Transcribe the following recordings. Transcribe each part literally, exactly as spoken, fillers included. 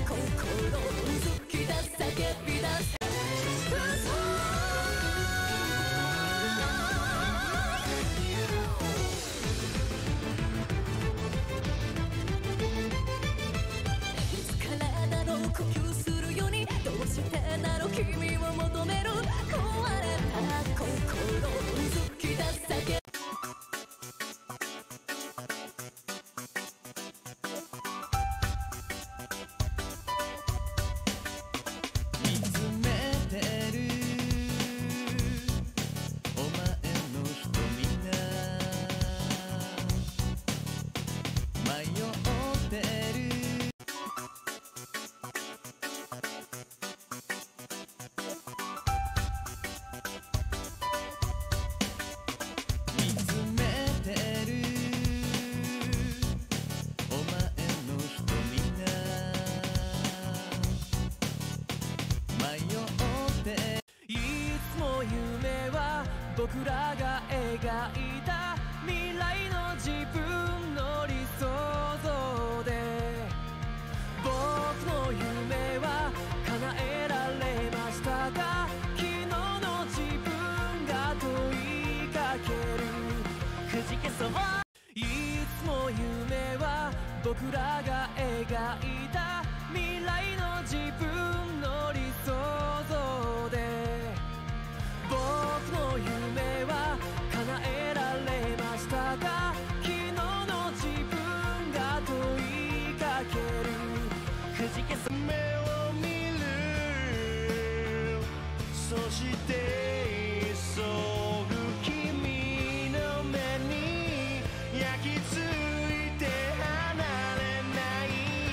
僕らが描いた未来の自分の理想像で僕の夢は叶えられましたが昨日の自分が問いかけるくじけそういつも夢は僕らが描いた未来の自分の理想像で僕の夢は叶えられましたが昨日の自分が問いかけるくじけそう目を見るそして急ぐ君の目に焼き付いて離れない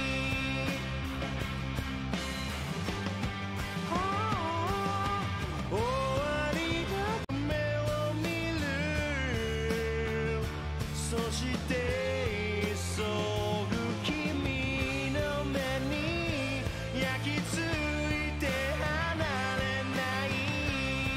終わりが目を見るそして急ぐ君の目に焼き付いて離れない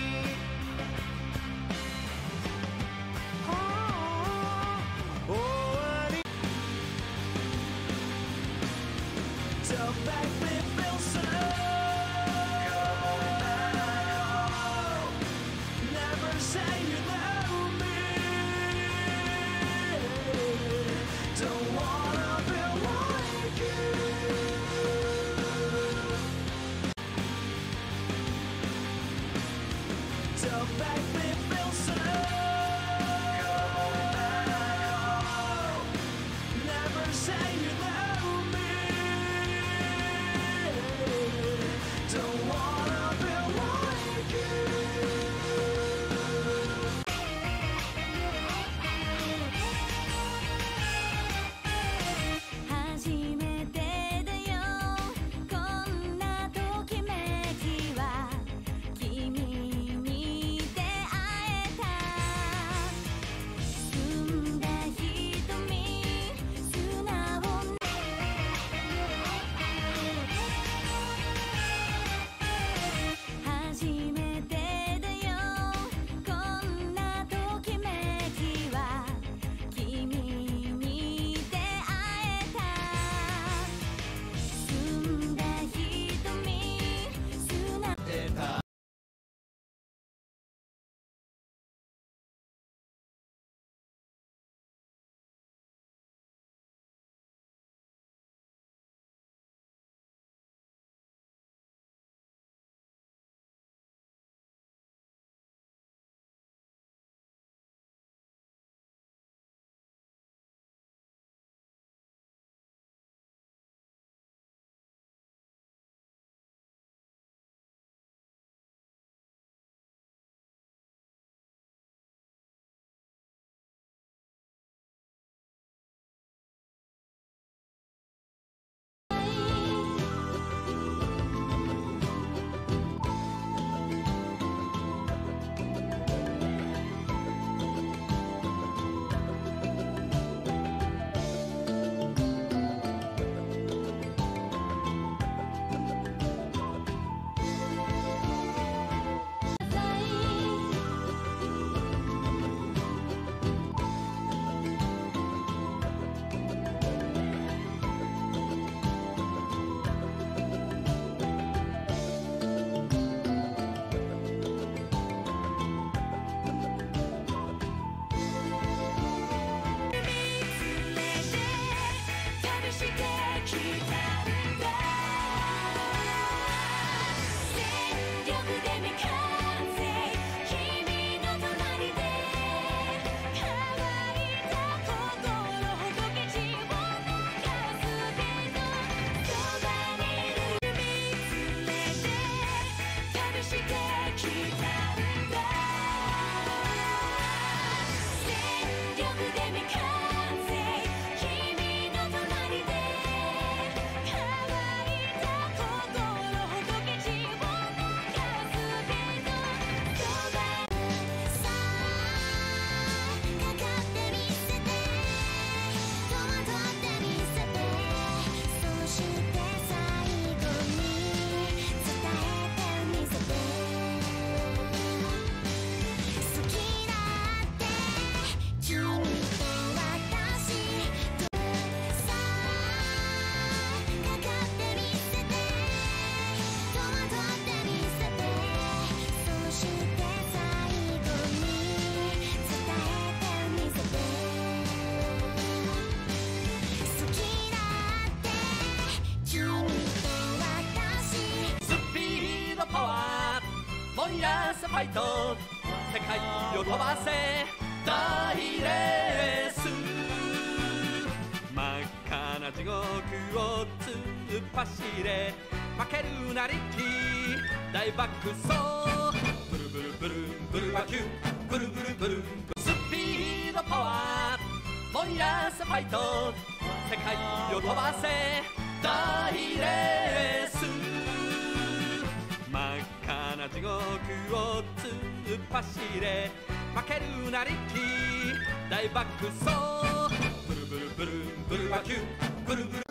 ファイト世界を飛ばせ大レース真っ赤な地獄を突っ走れ負けるなりき大爆走ブルブルブルブルバキューブルブルブルスピードパワー燃やせファイト世界を飛ばせ大レース真っ赤な地獄を突っ走れ負けるなりき大爆走ブルブルブルブルバキューブルブル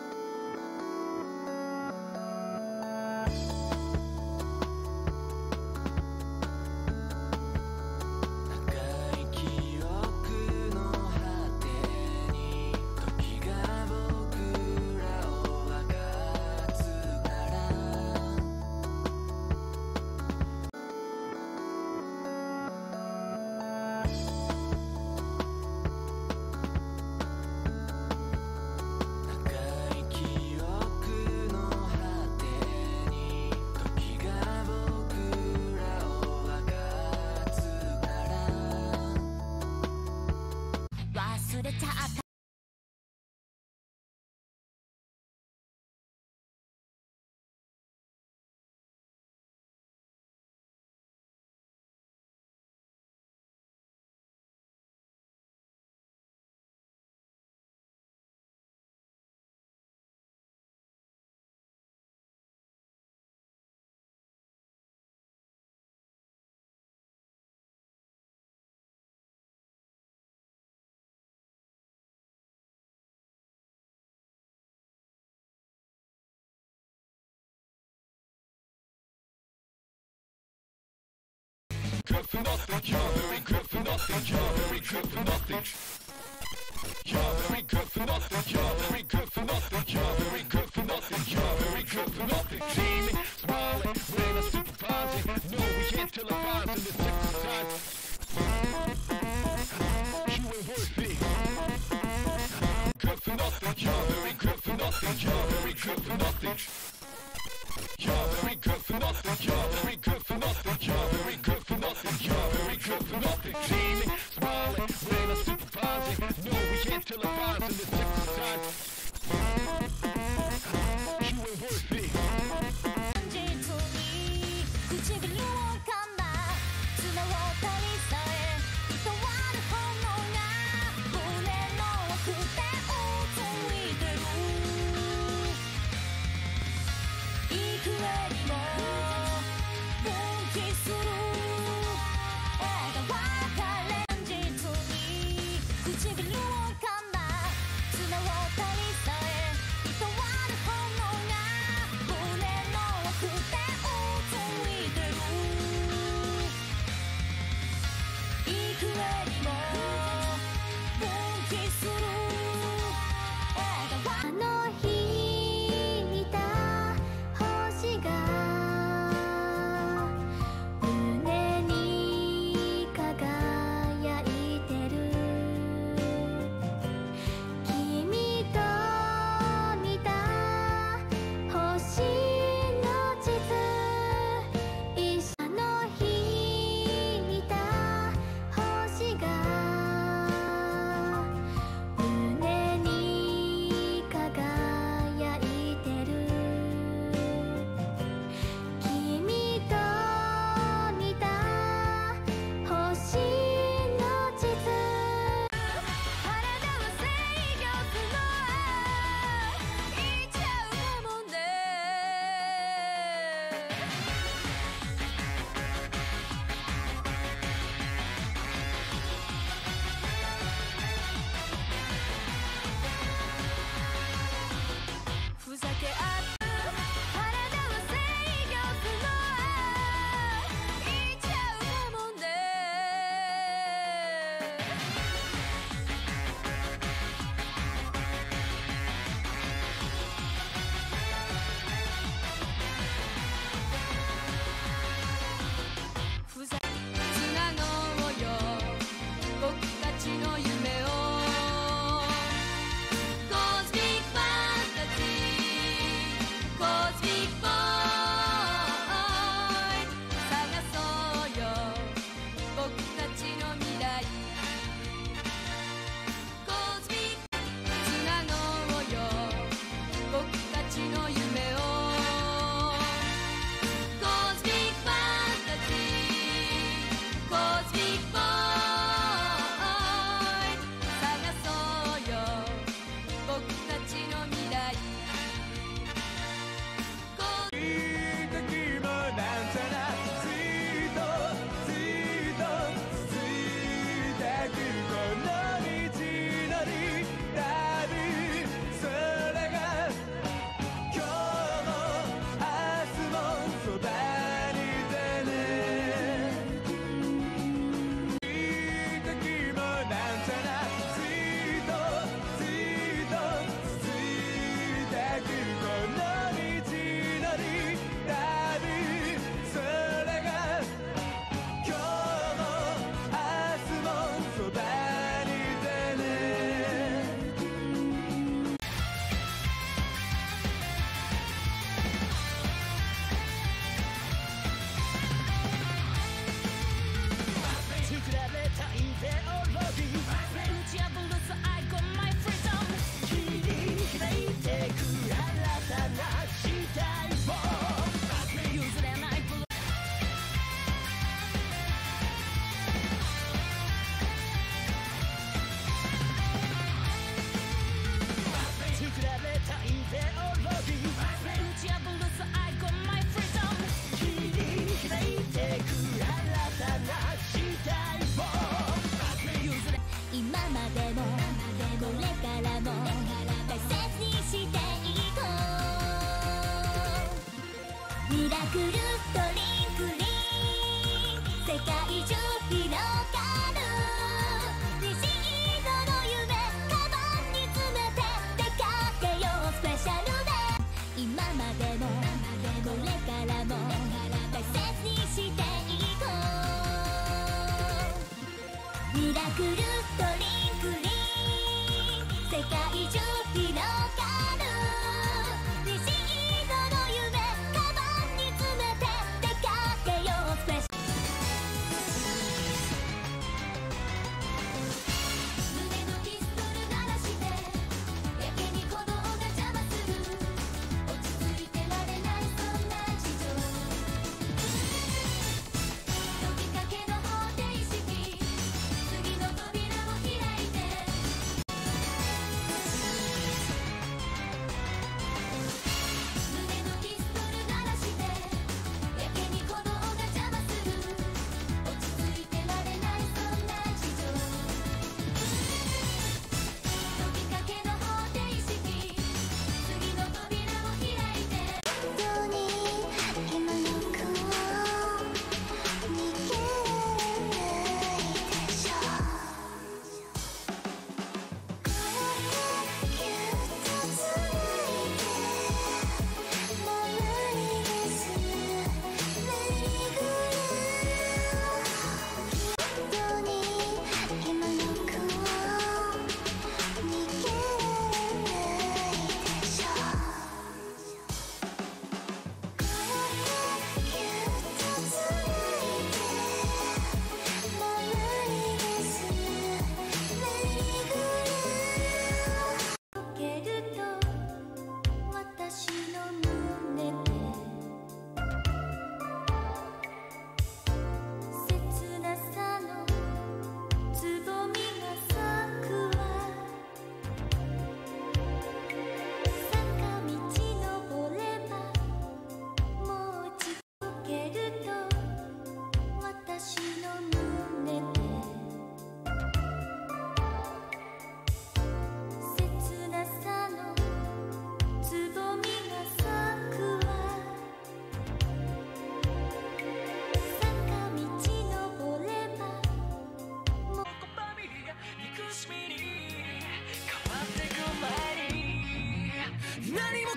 good for nothing, you're very good for nothing, you're very good for nothing. You're very good for nothing, you're very good for nothing, you're very good for nothing, you're very good for nothing. See me smiling when I'm supervising. No, we can't televise in this exercise. You ain't worthy. Good for nothing, you're very good for nothing, you're very good for nothing. You're very good for nothing, you're very good for nothing, you're very good for nothing, you're very good for nothing. See me smiling when I'm supervising. No, we can't televise in this exercise. You ain't worthy.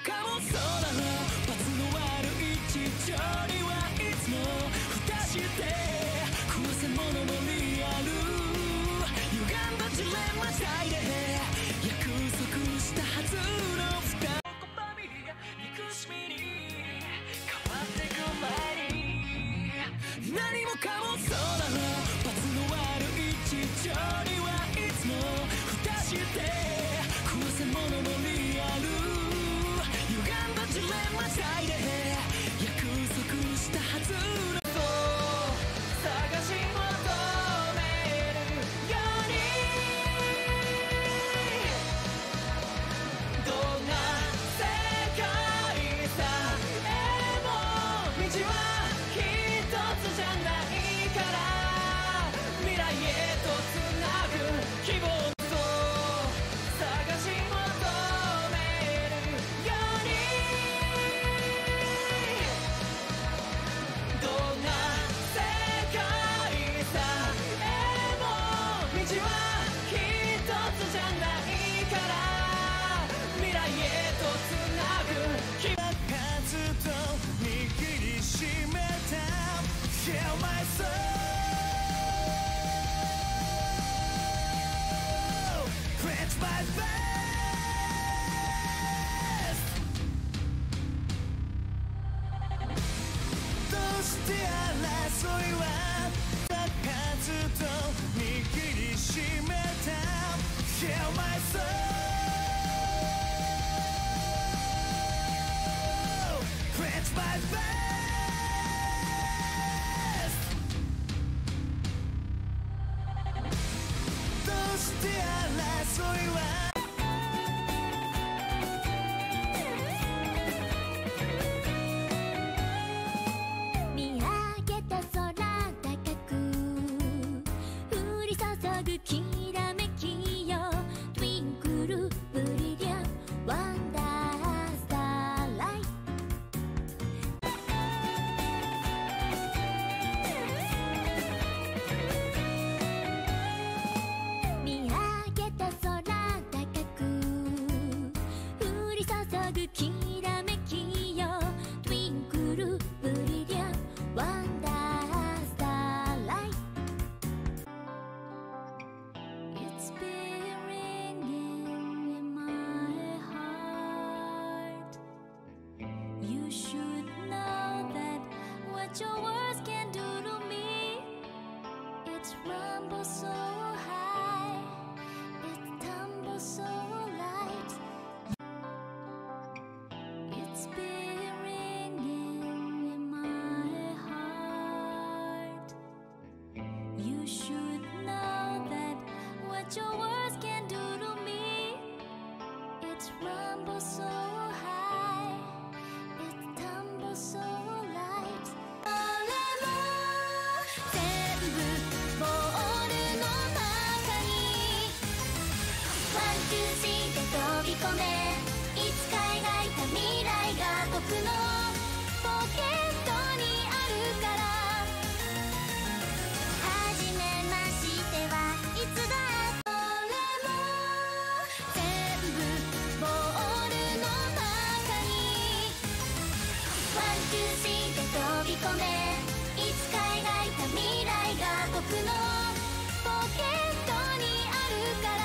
かもそうだろう。罰の悪い地上にはいつも蓋して壊せ者のリアル歪んだジレンマ体で約束したはずの二人拒み憎しみに変わってく前に何もかもそうだろう。罰の悪い地上にはいつも蓋して壊せ者のリアル歪んだジレンマ体で約束したはずのそう探し求めるようにどんな世界さえも道は一つじゃないから未来へとつなぐ希望と探し求めるようにどんな世界さえも道は一つじゃないから未来へとつなぐ希望数と握りしめた Heal my soul Quench my thirst どうして争いは数と握りしめた Heal my soul Quench my thirst どうして争いは見上げた空高く降り注ぐきらめきよ Twinkle brilliant wonder starlight 見上げた空高く降り注ぐきらめきよ Twinkle brilliant wonder starlight It's been ringing in my heart You should know that what your words can do to me It rumbles so high It tumbles so light It's been ringing in my heart You should know that what your words can do to me It rumbles so high It tumbles so light それも全部ボールの中にワンツースリーで飛び込めいつか描いた未来が僕のポケットにあるからはじめましてはいつだそれも全部ボールの中にワンツースリーで飛び込めいつか描いた未来が僕のポケットにあるから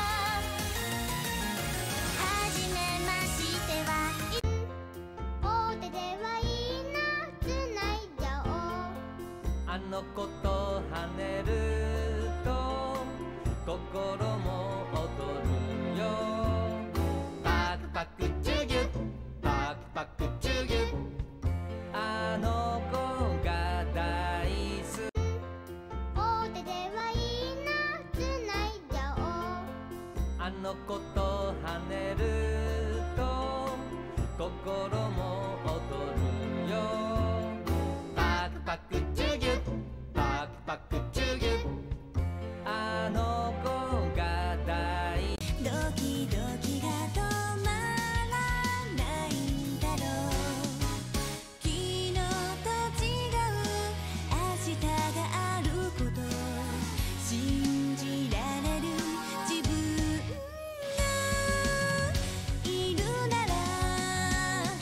はじめましてはい大手ではいいなつないじゃおうあの子と跳ねると心も踊るよパクパクチュギュッパクパクチュギュッあの子が大好き大手ではいいなつないじゃおうあの子と跳ねると心も踊るよパクパクチュギュッパクパクチュギュッあの子が大ドキドキが止まらないんだろう昨日と違う明日があること信じられる自分がいるなら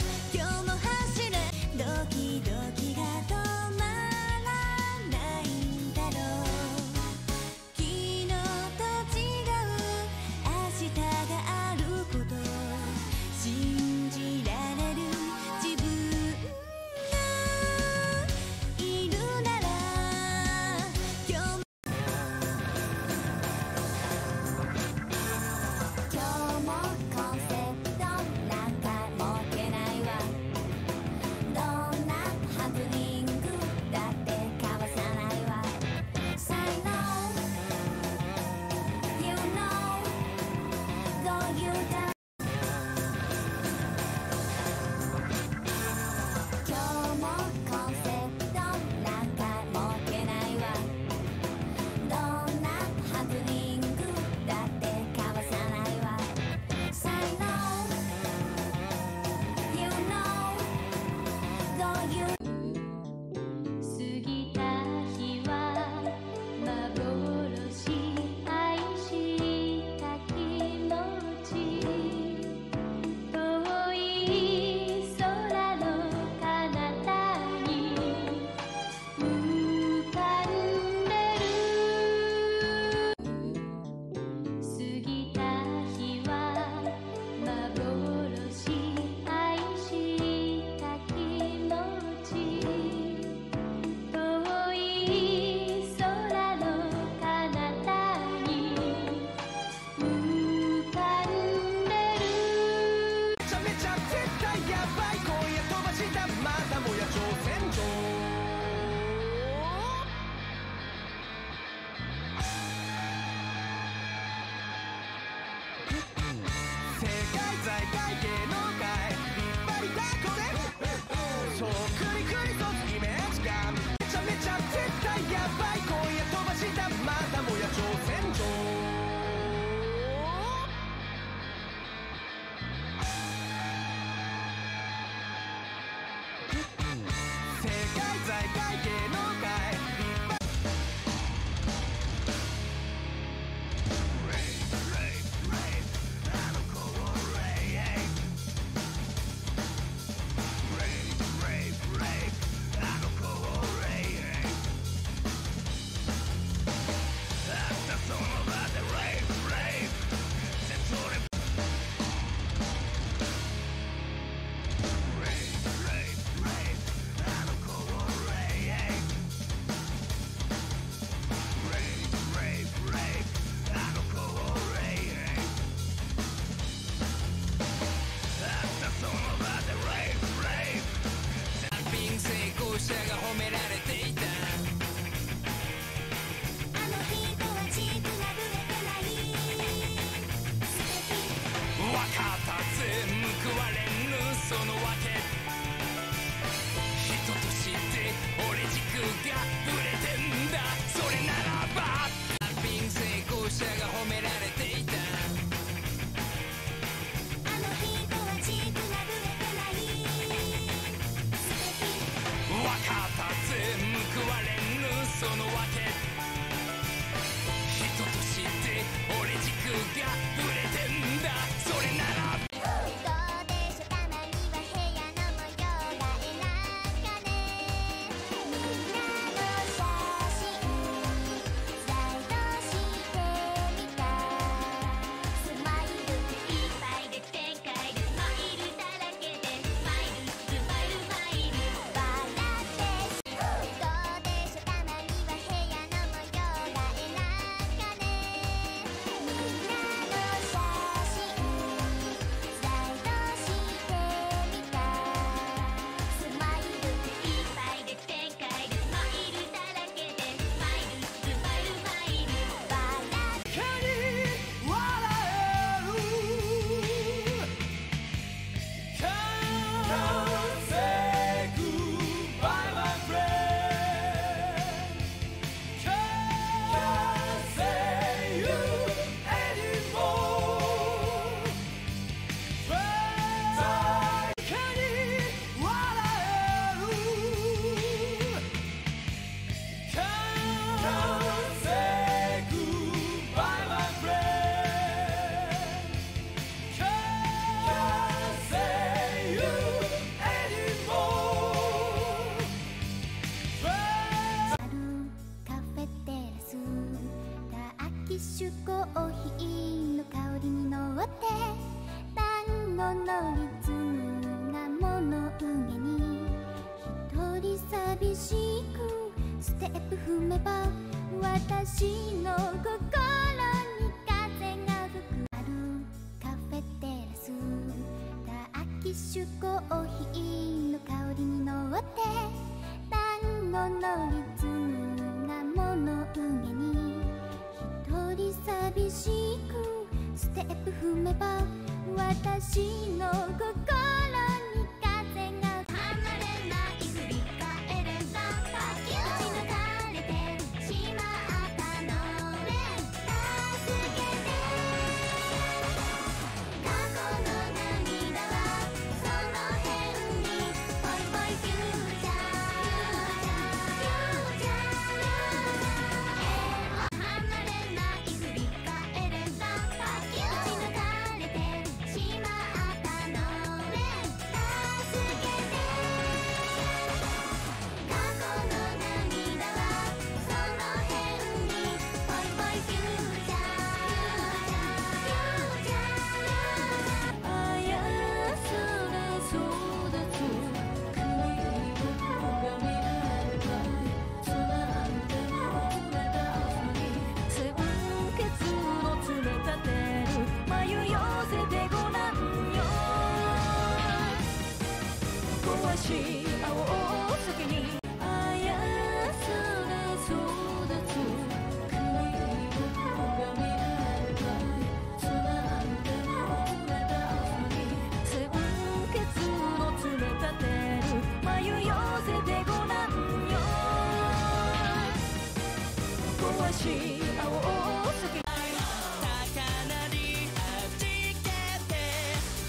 在的芸能界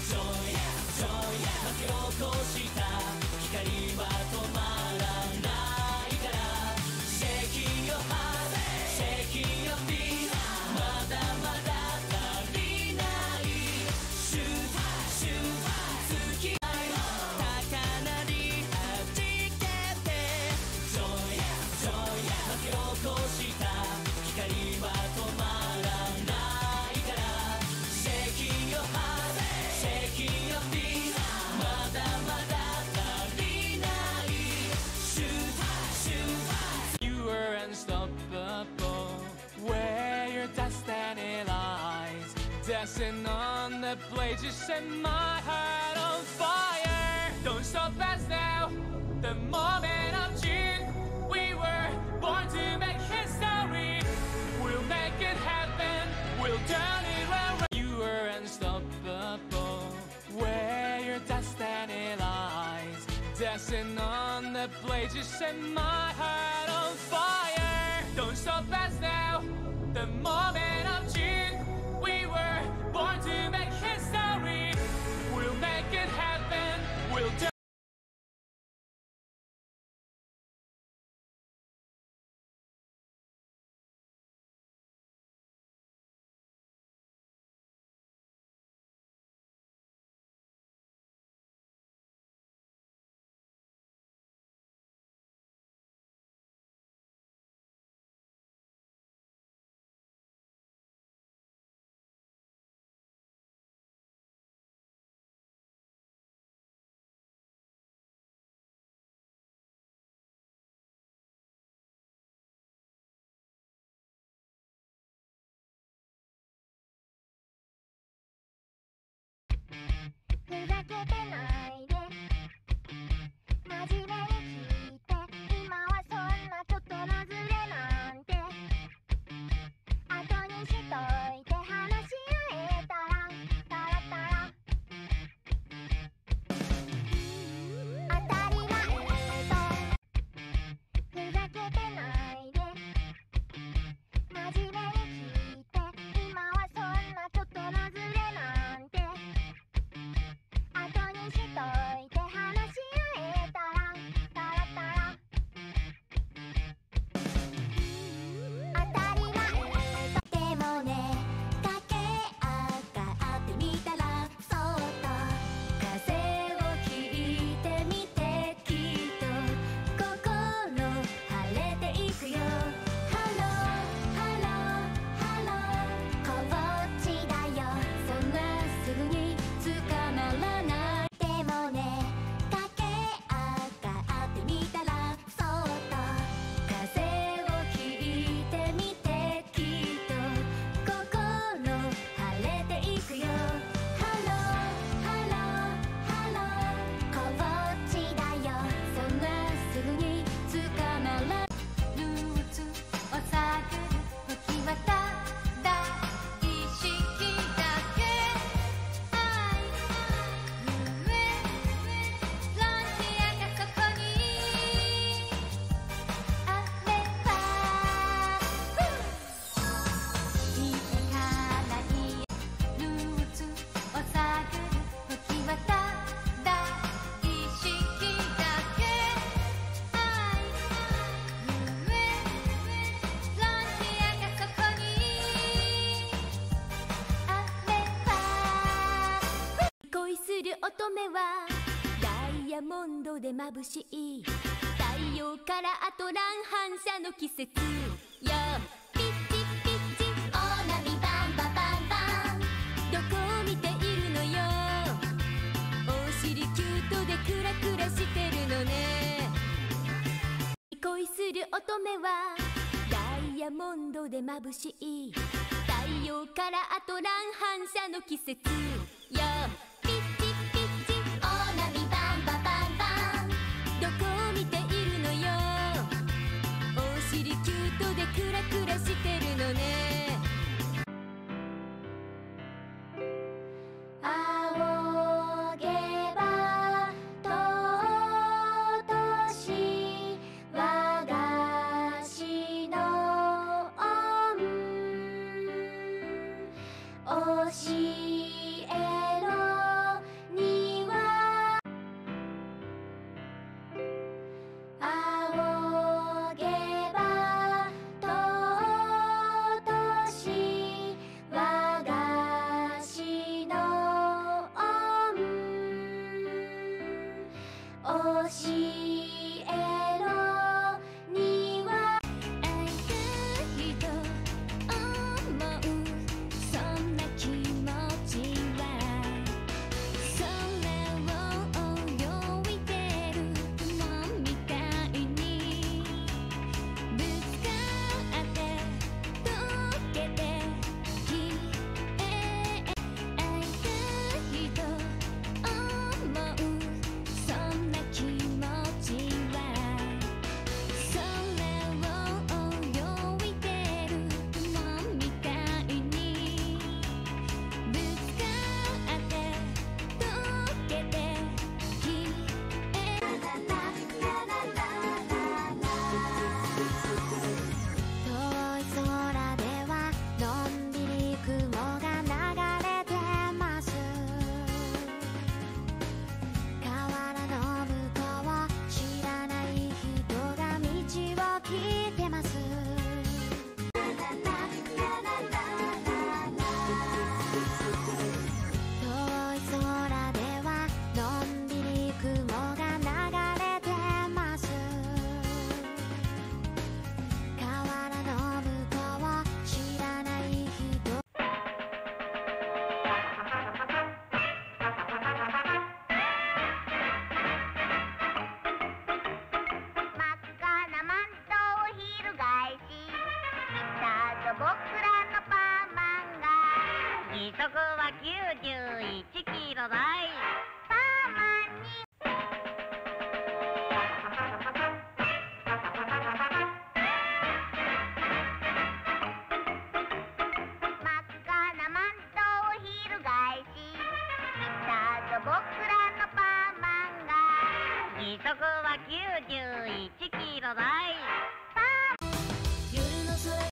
起こした光は止まらない dancing on the blade, just set my heart on fire. Don't stop us now, the moment of June. We were born to make history. We'll make it happen, we'll turn it around. You were unstoppable, where your destiny lies. Dancing on the blade, just set my heart on fire. Don't stop us now, the moment of June. We were born to make history. We'll make it happen, we'll do. 乙女はダイヤモンドで眩しい太陽からアトラン反射の季節よ。ピッチピッチオーナミバンババンバン、どこを見ているのよ。お尻キュートでクラクラしてるのね。恋する乙女はダイヤモンドで眩しい太陽からアトラン反射の季節よ。どこを見ているのよ。お尻キュートでクラクラしてるのね。仰げば尊し我が師の恩教えの庭。仰げば尊し我が師の恩教えの庭。愛く人思うそんな気持ちは空を泳いでる雲みたいにぶつかって溶けて消えそこはきゅうじゅういちキロだい。 夜の空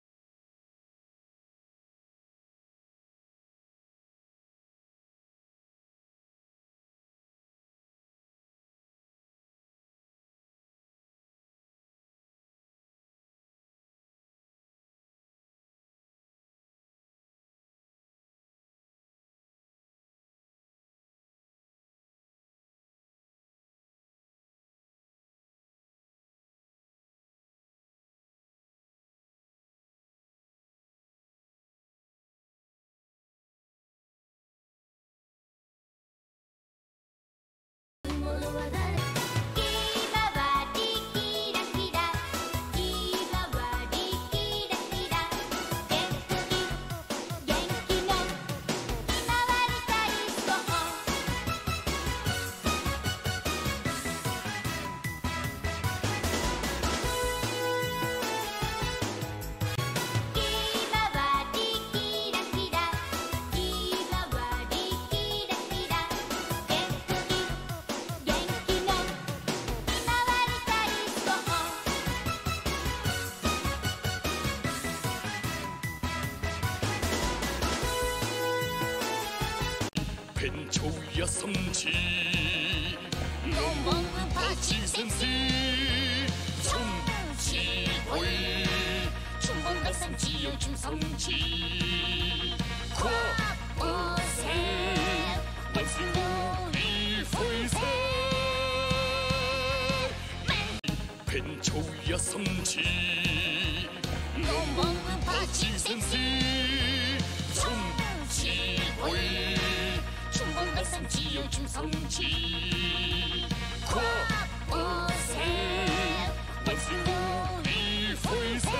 やさんちのもんぱち先生从机会从梦的三七又从三七跨我塞万事无力灰色偏抽呀三七のもんぱち先生从机会从梦的三七又从三七跨我塞万事无力灰色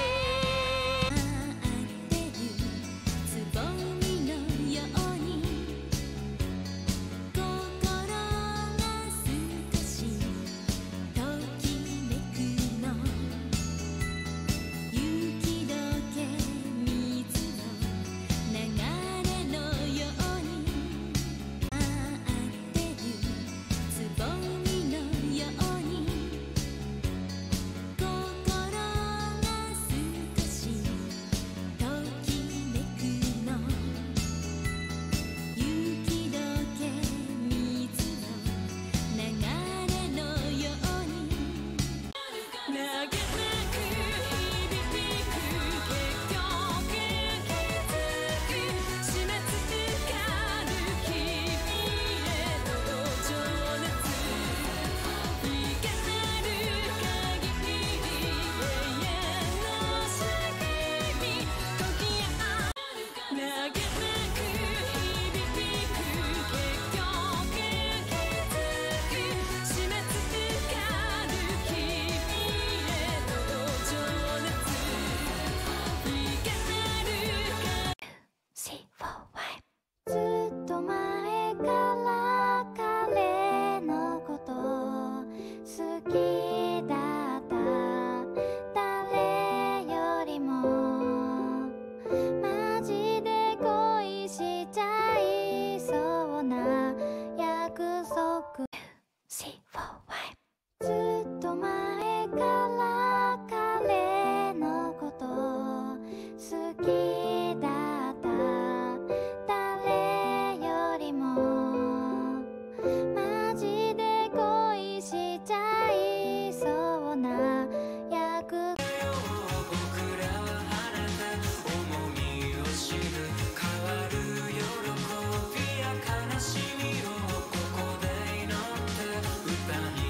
歌に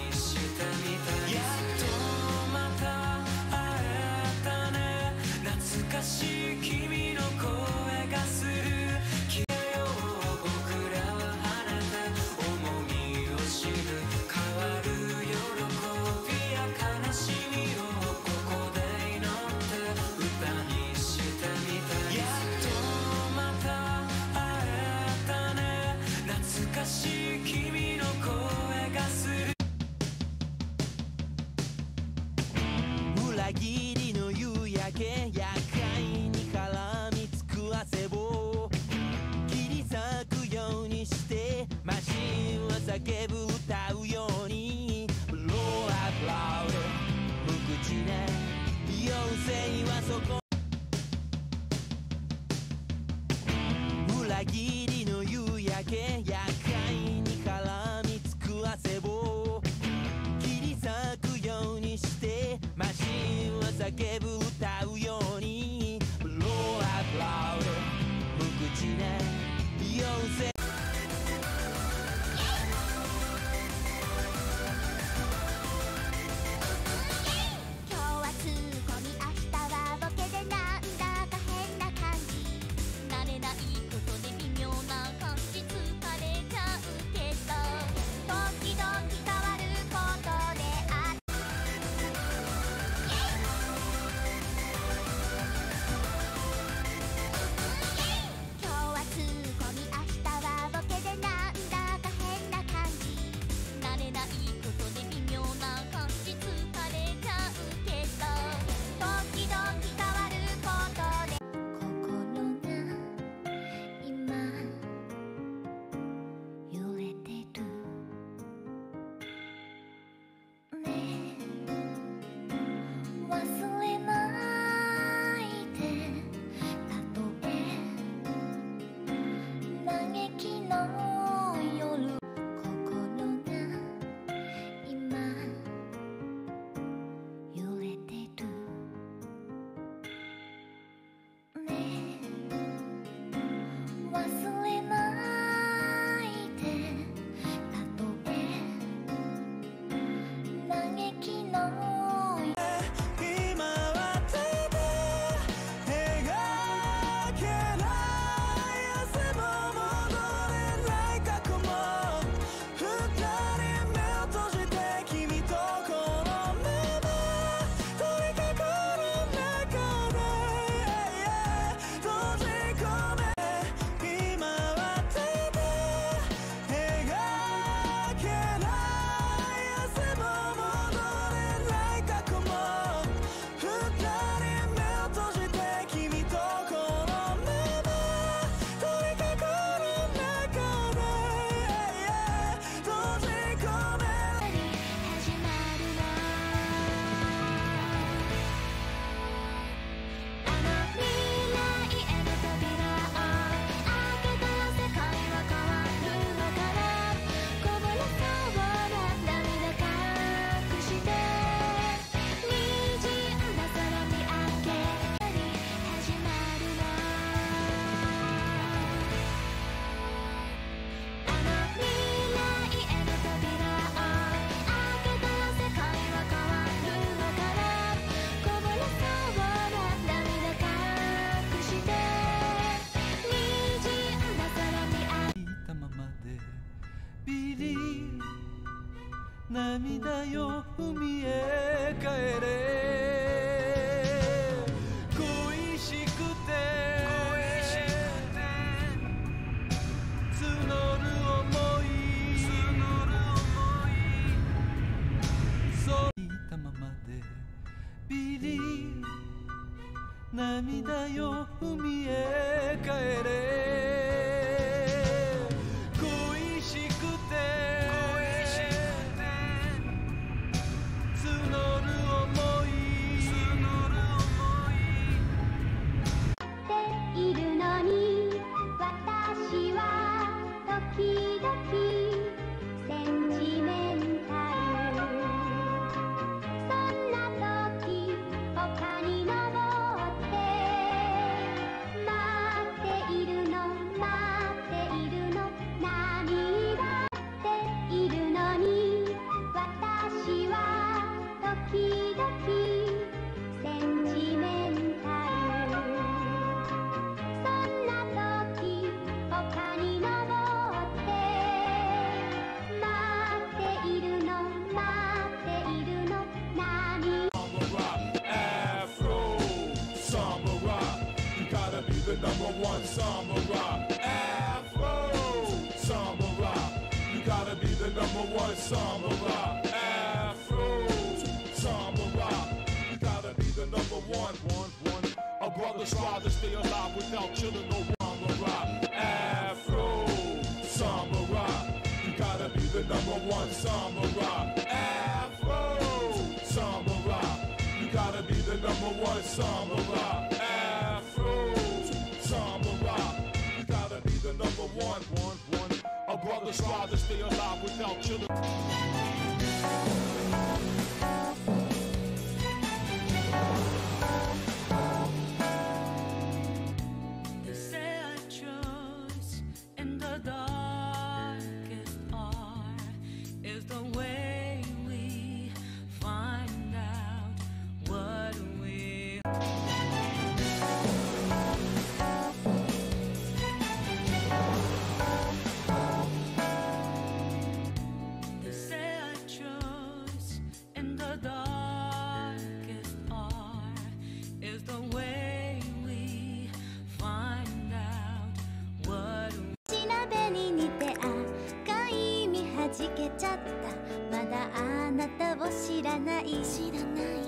涙よ海へ帰れ恋しくて募る想いそういたままでビリ涙よ海へ帰れ恋しくて募る想いっているのに私は時々センチメンタルそんな時丘に登って待っているの待っているの何がっているのに私は時々センチメンタルそんな時丘に登って待っているの待っているの何 Afro samurai, you gotta be the number one samurai. Afro samurai, you gotta be the number one samurai. Afro samurai, you gotta be the number one, one, one. A brother strive to stay alive without killing no samurai. Afro samurai, you gotta be the number one samurai. Afro samurai, you gotta be the number one samurai. Afro samurai, you gotta be the number one, one, one. A brother strive to stay alive without killing. They say I chose in the darkest hour is the way we find out what we They say I chose in the darkest hour is the way we find out what we 調べに似て赤い実はじけちゃったまだあなたを知らない知らない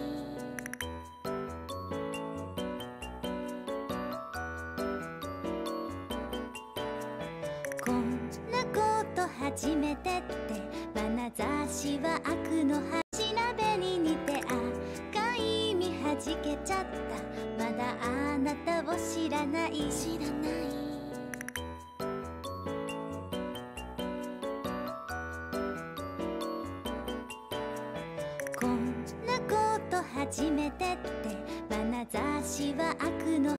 こんなこと初めてって眼差しは悪のは調べに似て赤い実はじけちゃったまだあなたを知らない知らないこんなこと初めてって眼差しは悪の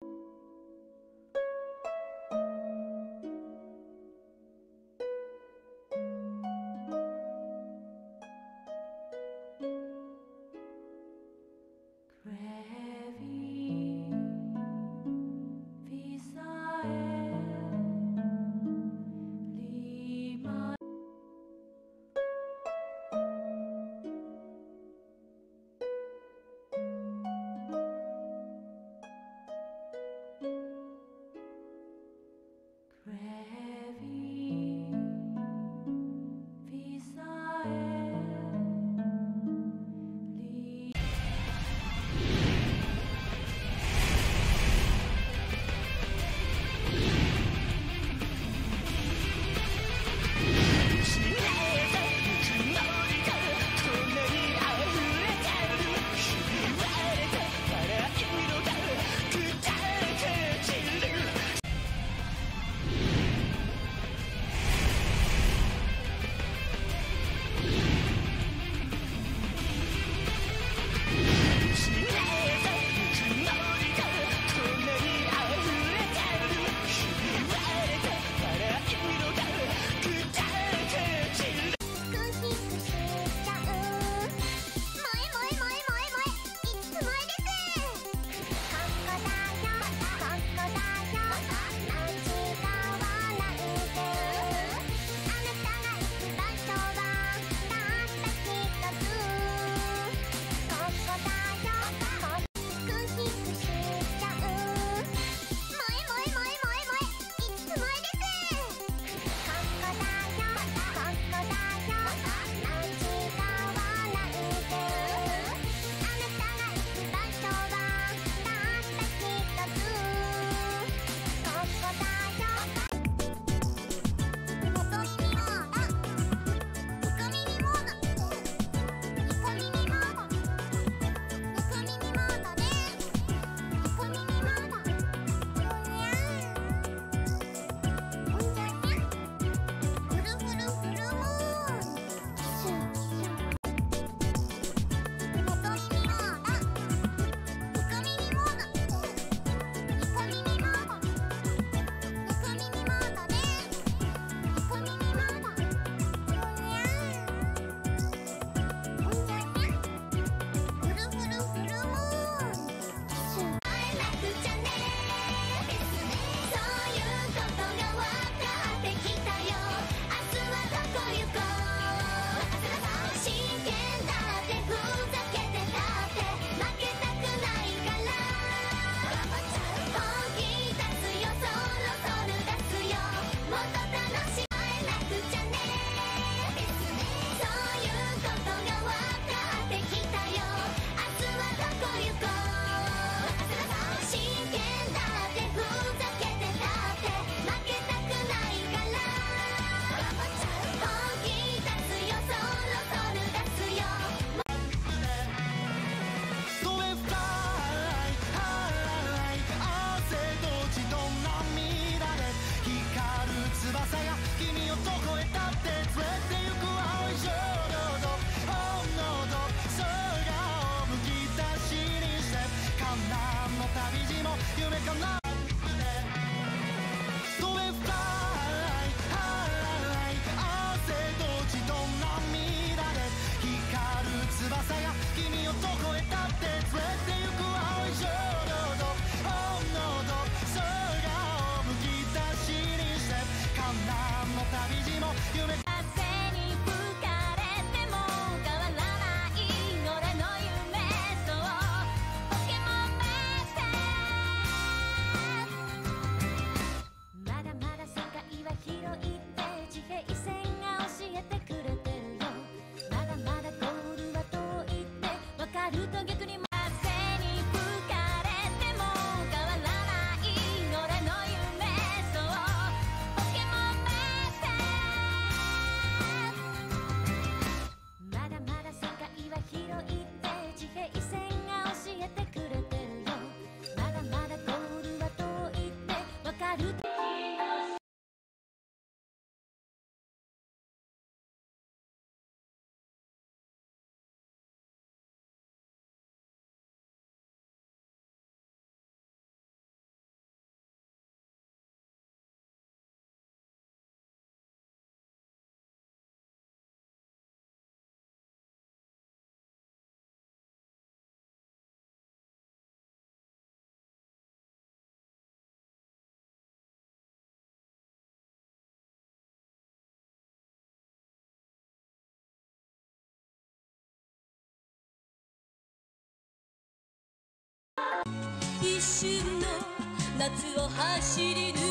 夏を走り抜